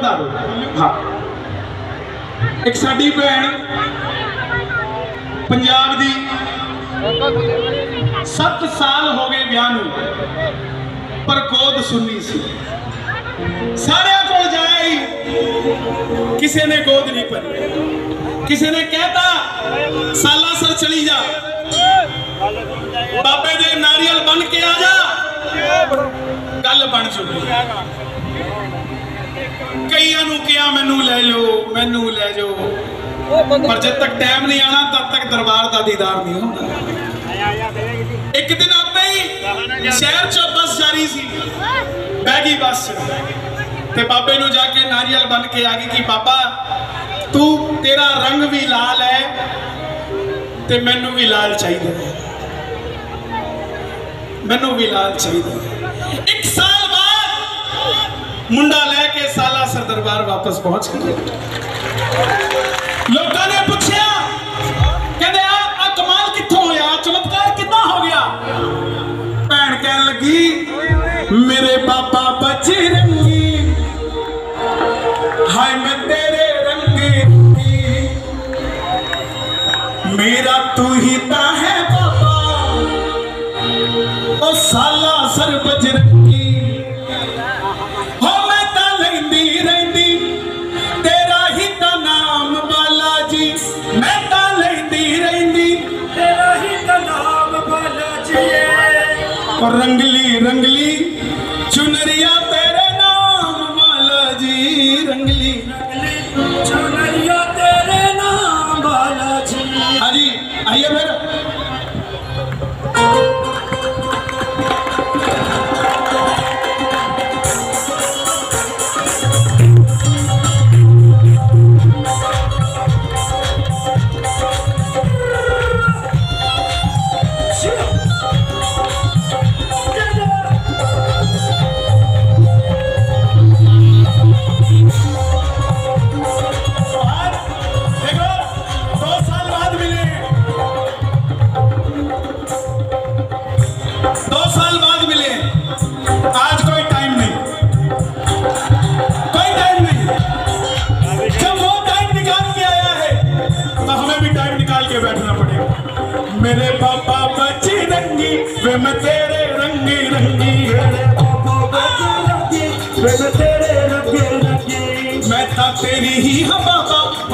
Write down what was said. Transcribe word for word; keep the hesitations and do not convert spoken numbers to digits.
दिखा दो। हाँ, एक साडी भैन पंजाब दी सत्त साल हो गए ब्याह नूं, पर गोद सुन्नी सी। सारे कोल जाए किसी ने गोद नहीं भरी। किसी ने कहता सालासर चली जा, बाबे दे नारियल बन के आ जा, गल बन चुकी। कईयां नूं कहा मैनू ले जाओ मैनू ले जाओ, पर जब तक टाइम नहीं आना तब तक दरबार का दीदार नहीं होता। एक दिन आपे ही शहर चो बस जा रही सी, बैगी बस ते बाबे नूं जाके नारियल बन के आ गई कि बाबा तू तेरा रंग भी लाल है ते मैनू भी लाल चाहिए, मैनू भी लाल चाहिए। एक साल बाद मुंडा लेके सालासर दरबार वापस पहुंच गए। लोगों ने पूछा कहते आ कमाल कित्थों होया, चमत्कार कितना हो गया। भैन कहन लगी मेरे बाबा बजरंगी, हाय मैं तेरे रंगी, मेरा तू ही ता है बाबा ओ सालासर बजरंगी। हो मैं ता लैंदी रहिंदी तेरा ही ता नाम बालाजी, मैं ता लैंदी रहिंदी तेरा ही ता नाम बालाजी। और रंगली रंगली चुनरिया तेरे नाम बालाजी, रंगली रंगली चुनरिया तेरे नाम बालाजी। हाँ जी आइए फिर। मेरे बाबा बजरंगी वे मैं तेरे रंगी रंगी, मेरे बाबा बजरंगी वे मैं तेरे रंगी रंगी, मैं था तेरी ही हम बाबा